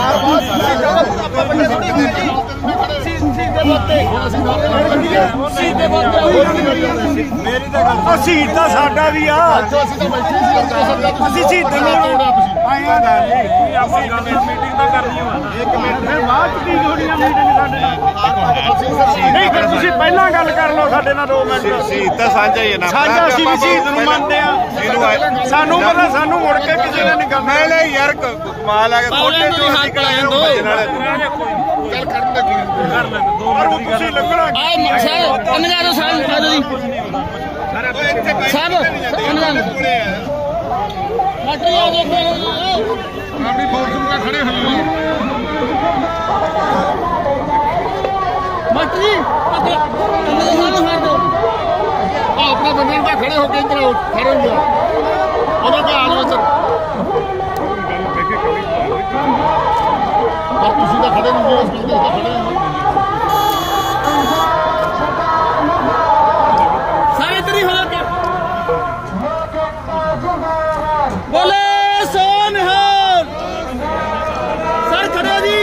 शहीद तो साडा भी आ शहीद पहला गल कर लो साडे नाल 2 मिनट शहीद तो साझा ही है ना साझा असीं भी शहीद नूं मनदे आ सानू पता सानू मुड़ के किसी ने नहीं करना नहीं यार कमाल आ छोटे जो असीं कलाए दो चल कर लगी कर ले 2 मिनट तुसीं लगना आ सर अनजानो साल जी सब अनजान मटर आ देखो अपनी फोर्स में खड़े हो मटर जी अपना बंदे का खड़े होके इधर खड़े हो गया और क्या आ जाओ सर और किसी का खड़े नहीं हो इस बंदे का खड़े हो सारे इधर ही हो क्या बोले सोन हर सर खड़े जी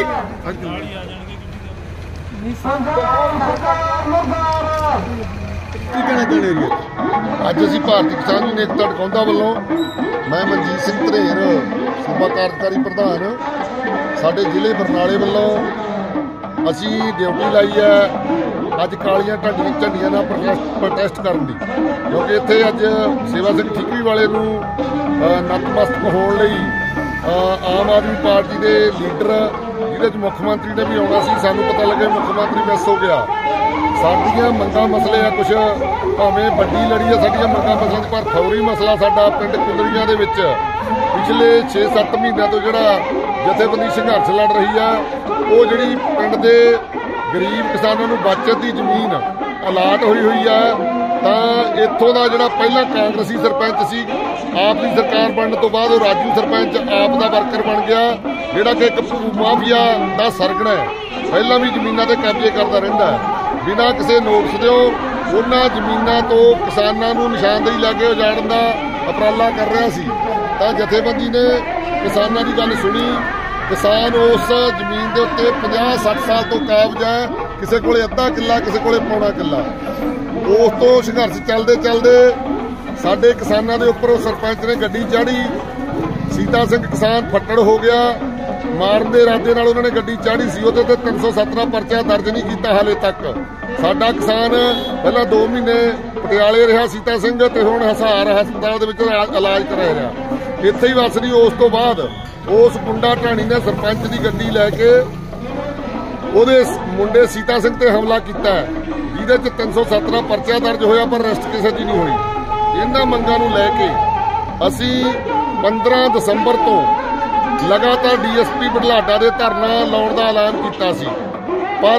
ਅੱਜ ਅਸੀਂ ਭਾਰਤੀ ਕਿਸਾਨ ਯੂਨੀਅਨ ਏਕਤਾ ਟਕਾਉਂਦਾ ਵੱਲੋਂ ਮੈਂ ਮਨਜੀਤ ਸਿੰਘ ਧਰੇਰ ਸੂਬਾ ਕਾਰਜਕਾਰੀ ਪ੍ਰਧਾਨ ਸਾਡੇ ਜ਼ਿਲ੍ਹੇ ਬਰਨਾਲੇ ਵੱਲੋਂ ਅਸੀਂ ਡਿਊਟੀ ਲਾਈ ਹੈ ਅੱਜ ਕਾਲੀਆਂ ਝੰਡੀਆਂ ਨਾਲ ਪ੍ਰੋਟੈਸਟ ਕਰਨ ਦੀ ਕਿਉਂਕਿ ਇੱਥੇ ਅੱਜ ਸੇਵਾ ਸਿੰਘ ਠੀਕਰੀ ਵਾਲੇ ਨੂੰ ਨਤਮਸਤਕ ਹੋਣ ਲਈ ਆਮ ਆਦਮੀ ਪਾਰਟੀ ਦੇ ਲੀਡਰ ਜਿਹਦੇ 'ਚ ਮੁੱਖ ਮੰਤਰੀ ਨੇ ਵੀ ਆਉਣਾ ਸੀ ਸਾਨੂੰ ਪਤਾ ਲੱਗਿਆ ਮੁੱਖ ਮੰਤਰੀ ਮਿਸ ਹੋ ਗਿਆ ਸਾਡੀਆਂ ਮੰਗਾਂ ਮਸਲੇ ਆ ਕੁਛ ਭਾਵੇਂ ਵੱਡੀ ਲੜੀ ਆ ਸਾਡੀਆਂ ਮੰਗਾਂ ਮਸਲਿਆਂ 'ਚ ਪਰ ਫੌਰੀ ਮਸਲਾ ਸਾਡਾ ਪਿੰਡ ਕੁੰਦਰੀਆਂ ਦੇ ਵਿੱਚ ਪਿਛਲੇ 6-7 ਮਹੀਨਿਆਂ ਤੋਂ ਜਿਹੜਾ ਜਥੇਬੰਦੀ ਸੰਘਰਸ਼ ਲੜ ਰਹੀ ਆ ਉਹ ਜਿਹੜੀ ਪਿੰਡ ਦੇ ਗਰੀਬ ਕਿਸਾਨਾਂ ਨੂੰ ਬਚਤ ਦੀ ਜ਼ਮੀਨ ਅਲਾਟ ਹੋਈ ਆ ਤਾਂ ਇੱਥੋਂ ਦਾ ਜਿਹੜਾ ਪਹਿਲਾਂ ਕਾਂਗਰਸੀ ਸਰਪੰਚ ਸੀ ਆਪ ਦੀ ਸਰਕਾਰ ਬਣਨ ਤੋਂ ਬਾਅਦ ਉਹ ਰਾਜੂ ਸਰਪੰਚ ਆਪ ਦਾ ਵਰਕਰ ਬਣ ਗਿਆ ਜਿਹੜਾ ਕਿ ਇੱਕ ਮਾਫੀਆ ਦਾ ਸਰਗਣਾ ਹੈ ਪਹਿਲਾਂ ਵੀ ਜ਼ਮੀਨਾਂ ਤੇ ਕਬਜ਼ੇ ਕਰਦਾ ਰਹਿੰਦਾ ਹੈ ਬਿਨਾਂ ਕਿਸੇ ਨੋਟਿਸ ਦਿਓ ਉਹਨਾਂ ਜ਼ਮੀਨਾਂ ਤੋਂ ਕਿਸਾਨਾਂ ਨੂੰ ਨਿਸ਼ਾਨਦੇਹੀ ਲਾ ਕੇ ਉਜਾੜਨ ਦਾ ਉਪਰਾਲਾ ਕਰ ਰਿਹਾ ਸੀ ਤਾਂ ਜਥੇਬੰਦੀ ਨੇ ਕਿਸਾਨਾਂ ਦੀ ਗੱਲ ਸੁਣੀ ਕਿਸਾਨ ਉਸ ਜ਼ਮੀਨ ਦੇ ਉੱਤੇ 50-60 ਸਾਲ ਤੋਂ ਕਾਬਜ਼ ਹੈ ਕਿਸੇ ਕੋਲੇ ਅੱਧਾ ਕਿੱਲਾ ਕਿਸੇ ਕੋਲੇ ਪੌਣਾ ਕਿੱਲਾ ਉਸ ਤੋਂ ਸੰਘਰਸ਼ ਚੱਲਦੇ ਸਾਡੇ ਕਿਸਾਨਾਂ ਦੇ ਉੱਪਰ ਸਰਪੰਚ ਨੇ ਗੱਡੀ ਚਾੜੀ ਸੀਤਾ ਸਿੰਘ ਕਿਸਾਨ ਫੱਟੜ ਹੋ ਗਿਆ ਮਾਰਨ ਦੇ ਇਰਾਦੇ ਨਾਲ ਉਹਨਾਂ ਨੇ ਗੱਡੀ ਚਾੜੀ ਸੀ ਉਹਦੇ ਤੇ 317 ਪਰਚਾ ਦਰਜ ਨਹੀਂ ਕੀਤਾ ਹਾਲੇ ਤੱਕ ਸਾਡਾ ਕਿਸਾਨ ਪਹਿਲਾਂ 2 ਮਹੀਨੇ ਪਟਿਆਲੇ ਰਿਹਾ ਸੀਤਾ ਸਿੰਘ ਤੇ ਹੁਣ ਹਿਸਾਰ ਹਸਪਤਾਲ ਦੇ ਵਿੱਚ ਇਲਾਜ ਕਰਾ ਰਿਹਾ ਇੱਥੇ ਹੀ ਵਸ ਰਹੀ ਉਸ ਤੋਂ ਬਾਅਦ ਉਸ ਮੁੰਡਾ ਢਾਣੀ ਨੇ ਸਰਪੰਚ ਦੀ ਗੱਡੀ ਲੈ ਕੇ ਉਹਦੇ ਮੁੰਡੇ ਸੀਤਾ ਸਿੰਘ ਤੇ ਹਮਲਾ ਕੀਤਾ ਜਿਹਦੇ 'ਚ 317 ਪਰਚਾ ਦਰਜ ਹੋਇਆ ਪਰ ਅਰੈਸਟ ਕਿਸੇ ਦੀ ਨਹੀਂ ਹੋਈ ਇਹਨਾਂ ਮੰਗਾਂ ਨੂੰ ਲੈ ਕੇ ਅਸੀਂ 15 ਦਸੰਬਰ ਤੋਂ ਲਗਾਤਾਰ ਡੀਐਸਪੀ ਬੁਢਲਾਡਾ ਦੇ ਧਰਨਾ ਲਾਉਣ ਦਾ ਐਲਾਨ ਕੀਤਾ ਸੀ ਪਰ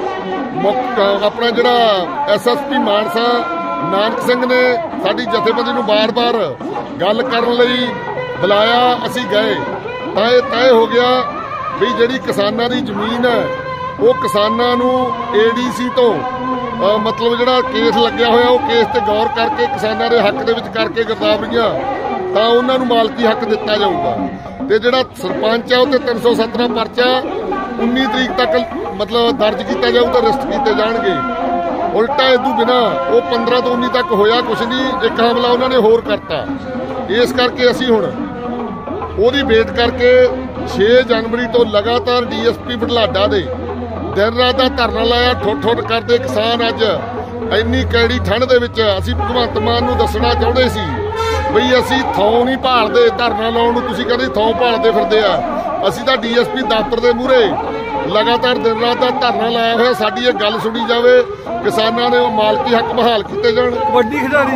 ਆਪਣਾ ਜਿਹੜਾ ਐਸਐਸਪੀ ਮਾਨਸਾ ਨਾਨਕ ਸਿੰਘ ਨੇ ਸਾਡੀ ਜਥੇਬੰਦੀ ਨੂੰ ਬਾਰ-ਬਾਰ ਗੱਲ ਕਰਨ ਲਈ ਬੁਲਾਇਆ ਅਸੀਂ ਗਏ ਤਾਂ ਇਹ ਤੈਅ ਹੋ ਗਿਆ ਵੀ ਜਿਹੜੀ ਕਿਸਾਨਾਂ ਦੀ ਜ਼ਮੀਨ ਹੈ ਉਹ ਕਿਸਾਨਾਂ ਨੂੰ ਏਡੀਸੀ ਤੋਂ ਮਤਲਬ ਜਿਹੜਾ ਕੇਸ ਲੱਗਿਆ ਹੋਇਆ ਉਹ ਕੇਸ ਤੇ ਗੌਰ ਕਰਕੇ ਕਿਸਾਨਾਂ ਦੇ ਹੱਕ ਦੇ ਵਿੱਚ ਕਰਕੇ ਗਿਰਦਾਵਰੀਆਂ ਤਾਂ ਉਹਨਾਂ ਨੂੰ ਮਾਲਕੀ ਹੱਕ ਦਿੱਤਾ ਜਾਊਗਾ ਤੇ ਜਿਹੜਾ ਸਰਪੰਚ ਆ ਉਹ ਤੇ 317 ਪਰਚਾ 19 ਤਰੀਕ ਤੱਕ ਮਤਲਬ ਦਰਜ ਕੀਤਾ ਜਾਊ ਤਾਂ ਅਰੈਸਟ ਕੀਤੇ ਜਾਣਗੇ ਉਲਟਾ ਇਦੋਂ ਬਿਨਾ ਉਹ 15 ਤੋਂ 19 ਤੱਕ ਹੋਇਆ ਕੁਛ ਨਹੀਂ ਇੱਕ ਹਮਲਾ ਉਹਨਾਂ ਨੇ ਹੋਰ ਕਰਤਾ ਇਸ ਕਰਕੇ ਅਸੀਂ ਹੁਣ ਉਹਦੀ ਵੇਟ ਕਰਕੇ 6 ਜਨਵਰੀ ਤੋਂ ਲਗਾਤਾਰ ਡੀਐਸਪੀ ਬੁਢਲਾਡਾ ਦੇ ਦਿਨ ਰਾਤ ਦਾ ਧਰਨਾ ਲਾਇਆ ਠੁੱਠ ਕਰਦੇ ਕਿਸਾਨ ਅੱਜ ਇੰਨੀ ਕੈੜੀ ਠੰਡ ਦੇ ਵਿੱਚ ਅਸੀਂ ਭਗਵੰਤ ਮਾਨ ਨੂੰ ਦੱਸਣਾ ਚਾਹੁੰਦੇ ਸੀ ਬਈ ਅਸੀਂ ਥਾਂ ਨਹੀਂ ਭਾਲਦੇ ਧਰਨਾ ਲਾਉਣ ਨੂੰ ਤੁਸੀਂ ਕਹਿੰਦੇ ਥਾਂ ਭਾਲਦੇ ਫਿਰਦੇ ਆ ਅਸੀਂ ਤਾਂ ਡੀਐਸਪੀ ਦਫ਼ਤਰ ਦੇ ਮੂਹਰੇ ਲਗਾਤਾਰ ਦਿਨ ਰਾਤ ਦਾ ਧਰਨਾ ਲਾਇਆ ਹੋਇਆ ਸਾਡੀ ਇਹ ਗੱਲ ਸੁਣੀ ਜਾਵੇ ਕਿਸਾਨਾਂ ਦੇ ਮਾਲਕੀ ਹੱਕ ਬਹਾਲ ਕੀਤੇ ਜਾਣ ਕਬੱਡੀ ਖਿਡਾਰੀ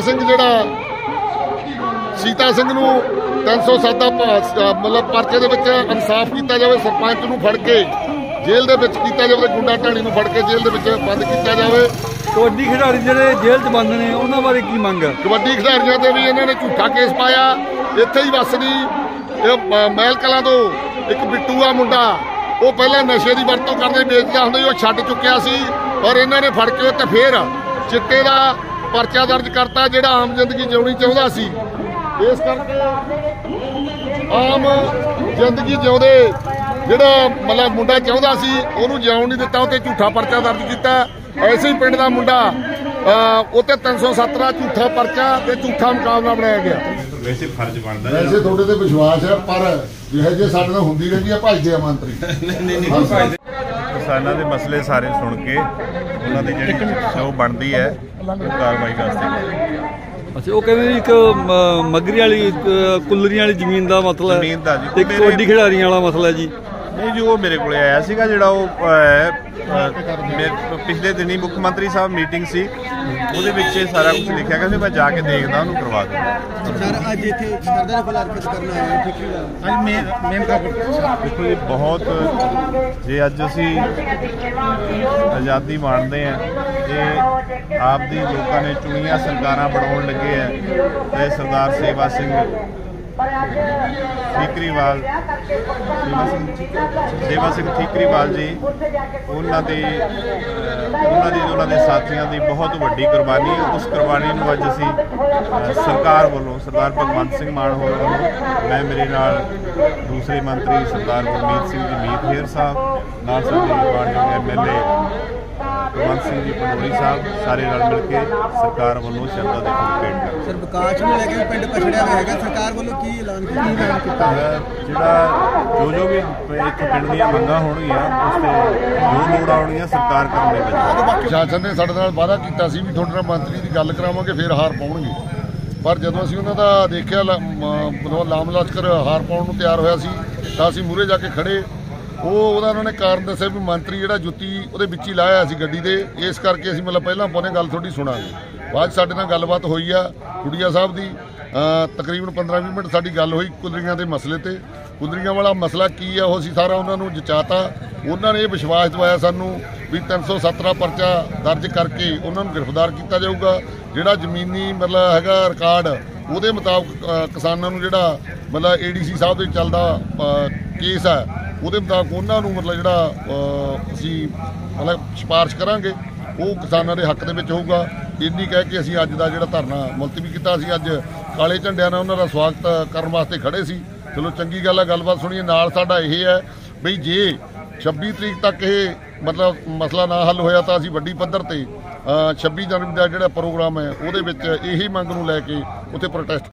ਸੀਤਾ ਸਿੰਘ ਨੂੰ 307 ਮਤਲਬ ਪਰਚੇ ਦੇ ਵਿੱਚ ਇਨਸਾਫ ਕੀਤਾ ਜਾਵੇ ਸਰਪੰਚ ਨੂੰ ਫੜ ਕੇ ਜੇਲ੍ਹ ਦੇ ਵਿੱਚ ਕੀਤਾ ਜਾਵੇ ਗੁੰਡਾ ਢਾਣੀ ਨੂੰ ਫੜ ਕੇ ਜੇਲ੍ਹ ਦੇ ਵਿੱਚ ਬੰਦ ਕੀਤਾ ਜਾਵੇ ਕਬੱਡੀ ਖਿਡਾਰੀ ਜਿਹੜੇ ਜੇਲ੍ਹ 'ਚ ਬੰਦ ਨੇ ਉਹਨਾਂ ਬਾਰੇ ਕੀ ਮੰਗ ਹੈ ਕਬੱਡੀ ਖਿਡਾਰੀਆਂ ਤੇ ਵੀ ਇਹਨਾਂ ਨੇ ਝੂਠਾ ਕੇਸ ਪਾਇਆ ਇੱਥੇ ਹੀ ਵਸਦੀ ਇਹ ਮਹਿਲ ਕਲਾਂ ਤੋਂ ਇੱਕ ਬਿੱਟੂ ਆ ਮੁੰਡਾ ਉਹ ਪਹਿਲਾਂ ਨਸ਼ੇ ਦੀ ਵਰਤੋਂ ਕਰਦੇ ਵੇਚਦਾ ਹੁੰਦਾ ਉਹ ਛੱਡ ਚੁੱਕਿਆ ਸੀ ਔਰ ਇਹਨਾਂ ਨੇ ਫੜ ਕੇ ਤੇ ਫੇਰ ਚਿੱਟੇ ਦਾ ਪਰਚਾ ਦਰਜ ਕਰਤਾ ਜਿਹੜਾ ਆਮ ਜ਼ਿੰਦਗੀ ਜਿਉਣੀ ਚਾਹੁੰਦਾ ਸੀ ਇਸ ਕਰਕੇ ਆਮ ਜ਼ਿੰਦਗੀ ਜਿਉਂਦੇ ਜਿਹੜਾ ਮਤਲਬ ਮੁੰਡਾ ਚਾਹੁੰਦਾ ਸੀ ਉਹਨੂੰ ਜਿਉਣ ਨਹੀਂ ਦਿੱਤਾ, ਉੱਤੇ ਝੂਠਾ ਪਰਚਾ ਦਰਜ ਕੀਤਾ। ਐਸੇ ਹੀ ਪਿੰਡ ਦਾ ਮੁੰਡਾ ਉੱਤੇ 317 ਝੂਠਾ ਪਰਚਾ ਤੇ ਝੂਠਾ ਮੁਕਾਬਲਾ ਬਣਾਇਆ ਗਿਆ। ਵੈਸੇ ਫਰਜ਼ ਬਣਦਾ, ਵੈਸੇ ਤੁਹਾਡੇ ਤੇ ਵਿਸ਼ਵਾਸ ਹੈ, ਪਰ ਜਿਹੇ ਜੇ ਸਾਡੇ ਨਾਲ ਹੁੰਦੀ ਰਹਿੰਦੀ ਆ ਭੱਜਦੇ ਆ ਮੰਤਰੀ। ਨਹੀਂ ਕਿਸਾਨਾਂ ਦੇ ਮਸਲੇ ਸਾਰੇ ਸੁਣ ਕੇ ਉਹਨਾਂ ਦੀ ਜਿਹੜੀ ਸੋ ਬਣਦੀ ਹੈ ਕਾਰਵਾਈ ਵਾਸਤੇ। ਅੱਛਾ, ਉਹ ਕਹਿੰਦੇ ਇੱਕ ਮਗਰੀ ਵਾਲੀ ਕੁੱਲਰੀਆਂ ਵਾਲੀ ਜ਼ਮੀਨ ਦਾ ਮਸਲਾ ਹੈ, ਜ਼ਮੀਨ ਦਾ ਜੀ, ਇੱਕ ਕਬੱਡੀ ਖਿਡਾਰੀਆਂ ਵਾਲਾ ਮਸਲਾ ਜੀ। ਨਹੀਂ ਜੀ, ਉਹ ਮੇਰੇ ਕੋਲੇ ਆਇਆ ਸੀਗਾ, ਜਿਹੜਾ ਉਹ ਪਿਛਲੇ ਦਿਨੀ ਮੁੱਖ ਮੰਤਰੀ ਸਾਹਿਬ ਮੀਟਿੰਗ ਸੀ, ਉਹਦੇ ਵਿੱਚ ਇਹ ਸਾਰਾ ਕੁਝ ਲਿਖਿਆ ਗਿਆ ਸੀ। ਮੈਂ ਜਾ ਕੇ ਦੇਖਦਾ, ਉਹਨੂੰ ਕਰਵਾ ਦੂੰਗਾ। ਸਰ ਅੱਜ ਇੱਥੇ ਸਰਦਾਰ ਕੋਲ ਅਰਪਿਤ ਕਰਨ ਆਏ ਹੋ, ਠੀਕ ਹੈ ਅੱਜ ਮੇਨ ਦੇਖੋ ਜੀ, ਬਹੁਤ ਜੇ ਅੱਜ ਅਸੀਂ ਆਜ਼ਾਦੀ ਮਾਣਦੇ ਹਾਂ, ਜੇ ਆਪ ਦੀ ਲੋਕਾਂ ਨੇ ਚੁਣੀਆਂ ਸਰਕਾਰਾਂ ਬਣਾਉਣ ਲੱਗੇ ਹੈ, ਤੇ ਸਰਦਾਰ ਸੇਵਾ ਸਿੰਘ ਠੀਕਰੀਵਾਲ ਠੀਕਰੀਵਾਲ ਜੀ, ਉਹਨਾਂ ਦੇ ਸਾਥੀਆਂ ਦੀ ਬਹੁਤ ਵੱਡੀ ਕੁਰਬਾਨੀ ਹੈ। ਉਸ ਕੁਰਬਾਨੀ ਨੂੰ ਅੱਜ ਅਸੀਂ ਸਰਕਾਰ ਵੱਲੋਂ, ਸਰਦਾਰ ਭਗਵੰਤ ਸਿੰਘ ਮਾਨ ਹੋਰਾਂ ਵੱਲੋਂ, ਮੈਂ ਮੇਰੇ ਨਾਲ ਦੂਸਰੇ ਮੰਤਰੀ ਸਰਦਾਰ ਗੁਰਮੀਤ ਸਿੰਘ ਜੀ ਮੀਤ ਸਾਹਿਬ, ਨਾਲ ਸਾਡੇ ਮਾਨਯੋਗ MLA ਕੁਲਵੰਤ ਸਿੰਘ ਜੀ ਪੰਡੋਰੀ ਸਾਹਿਬ, ਸਾਰੇ ਰਲ ਮਿਲ ਕੇ ਸਰਕਾਰ ਵੱਲੋਂ ਸ਼ਰਧਾ ਦੇ ਫੁੱਲ ਭੇਟ ਕਰਦੇ। ਸਰ ਵਿਕਾਸ ਨੂੰ ਲੈ ਕੇ ਪਿੰਡ ਪਛੜਿਆ ਹੋਇਆ ਹੈਗਾ, ਸਰਕਾਰ ਵੱਲੋਂ ਕੀ ਐਲਾਨ ਕੀਤਾ ਹੈ? ਜਿਹੜਾ ਜੋ ਵੀ ਇੱਥੇ ਪਿੰਡ ਦੀਆਂ ਮੰਗਾਂ ਹੋਣਗੀਆਂ, ਉਸ ਤੇ ਜੋ ਲੋੜਾਂ ਹੋਣਗੀਆਂ ਸਰਕਾਰ ਕਰਨ ਦੇ ਵਿੱਚ। ਪ੍ਰਸ਼ਾਸਨ ਨੇ ਸਾਡੇ ਨਾਲ ਵਾਅਦਾ ਕੀਤਾ ਸੀ ਵੀ ਤੁਹਾਡੇ ਨਾਲ ਮੰਤਰੀ ਦੀ ਗੱਲ ਕਰਾਵਾਂਗੇ, ਫਿਰ ਹਾਰ ਪਾਉਣਗੇ। ਪਰ ਜਦੋਂ ਅਸੀਂ ਉਹਨਾਂ ਦਾ ਦੇਖਿਆ ਲਾਮ ਲਸ਼ਕਰ ਹਾਰ ਪਾਉਣ ਨੂੰ ਤਿਆਰ ਹੋਇਆ ਸੀ, ਤਾਂ ਅਸੀਂ ਮੂਹਰੇ ਜਾ ਕੇ ਖੜੇ। ਉਹਨਾਂ ਨੇ ਕਾਰਨ ਦੱਸਿਆ ਵੀ ਮੰਤਰੀ ਜਿਹੜਾ ਜੁੱਤੀ ਉਹਦੇ ਵਿੱਚ ਹੀ ਲਾਇਆ ਸੀ ਗੱਡੀ ਦੇ, ਇਸ ਕਰਕੇ ਅਸੀਂ ਮਤਲਬ ਪਹਿਲਾਂ ਪਾਉਣੇ ਗੱਲ ਤੁਹਾਡੀ ਸੁਣਾਂਗੇ। ਬਾਅਦ ਸਾਡੇ ਨਾਲ ਗੱਲਬਾਤ ਹੋਈ ਆ ਕੁੜੀਆ ਸਾਹਿਬ ਦੀ, ਤਕਰੀਬਨ 15-20 ਮਿੰਟ ਸਾਡੀ ਗੱਲ ਹੋਈ ਕੁੱਲਰੀਆਂ ਦੇ ਮਸਲੇ ਤੇ। ਕੁੱਲਰੀਆਂ ਵਾਲਾ ਮਸਲਾ ਕੀ ਆ ਉਹ ਅਸੀਂ ਸਾਰਾ ਉਹਨਾਂ ਨੂੰ ਜਚਾਤਾ। ਉਹਨਾਂ ਨੇ ਇਹ ਵਿਸ਼ਵਾਸ ਦਿਵਾਇਆ ਸਾਨੂੰ ਵੀ 317 ਪਰਚਾ ਦਰਜ ਕਰਕੇ ਉਹਨਾਂ ਨੂੰ ਗ੍ਰਿਫਤਾਰ ਕੀਤਾ ਜਾਊਗਾ। ਜਿਹੜਾ ਜ਼ਮੀਨੀ ਮਤਲਬ ਹੈਗਾ ਰਿਕਾਰਡ, ਉਹਦੇ ਮੁਤਾਬਕ ਕਿਸਾਨਾਂ ਨੂੰ ਜਿਹੜਾ ਮਤਲਬ ADC ਸਾਹਿਬ ਦੇ ਚੱਲਦਾ ਕੇਸ ਆ, ਉਹਦੇ ਮੁਤਾਬਕ ਉਹਨਾਂ ਨੂੰ ਮਤਲਬ ਜਿਹੜਾ ਅਸੀਂ ਮਤਲਬ ਸਿਫਾਰਿਸ਼ ਕਰਾਂਗੇ, ਉਹ ਕਿਸਾਨਾਂ ਦੇ ਹੱਕ ਦੇ ਵਿੱਚ ਹੋਊਗਾ। ਇੰਨੀ ਕਹਿ ਕੇ ਅਸੀਂ ਅੱਜ ਦਾ ਜਿਹੜਾ ਧਰਨਾ ਮੁਲਤਵੀ ਕੀਤਾ। ਅਸੀਂ ਅੱਜ ਕਾਲੇ ਝੰਡਿਆਂ ਨਾਲ ਉਹਨਾਂ ਦਾ ਸਵਾਗਤ ਕਰਨ ਵਾਸਤੇ ਖੜੇ ਸੀ। ਚਲੋ ਚੰਗੀ ਗੱਲ ਹੈ, ਗੱਲਬਾਤ ਸੁਣੀਏ। ਨਾਲ ਸਾਡਾ ਇਹ ਹੈ ਬਈ ਜੇ 26 ਤਰੀਕ ਤੱਕ ਇਹ ਮਤਲਬ ਮਸਲਾ ਨਾ ਹੱਲ ਹੋਇਆ ਤਾਂ ਅਸੀਂ ਵੱਡੀ ਪੱਧਰ ਤੇ 26 ਜਨਵਰੀ ਦਾ ਜਿਹੜਾ ਪ੍ਰੋਗਰਾਮ ਹੈ ਉਹਦੇ ਵਿੱਚ ਇਹੀ ਮੰਗ ਨੂੰ ਲੈ ਕੇ ਉੱਥੇ ਪ੍ਰੋਟੈਸਟ